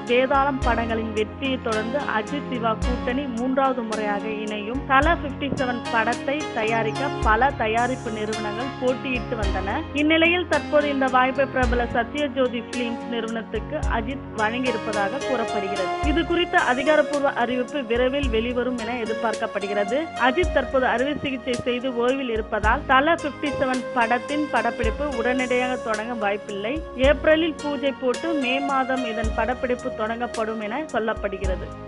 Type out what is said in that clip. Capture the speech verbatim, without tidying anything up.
வேதாளம் படங்களின் வெற்றியை தொடர்ந்து அஜித் சிவா கூட்டணி மூன்றாவது முறையாக இணையும். தல ஐம்பத்தி ஏழு படத்தை தயாரிக்க பல தயாரிப்பு நிறுவனங்கள் போட்டியிட்டு வந்தன. இந்நிலையில் தற்போது இந்த வாய்ப்பை பிரபல சத்யஜோதி பிலிம்ஸ் நிறுவனத்துக்கு அஜித் வழங்கியிருப்பதாக கூறப்படுகிறது. இது குறித்த அதிகாரப்பூர்வ அறிவிப்பு விரைவில் வெளிவரும் என எதிர்பார்க்கப்படுகிறது. அஜித் தற்போது அறுவை சிகிச்சை செய்து ஓய்வில் இருப்பதால் தல ஐம்பத்தி ஏழு படத்தின் படப்பிடிப்பு உடனடியாக தொடங்க வாய்ப்பில்லை. ஏப்ரலில் பூஜை போட்டு மே மாதம் இதன் படப்பிடிப்பு தொடங்கப்படும் என சொல்லப்படுகிறது.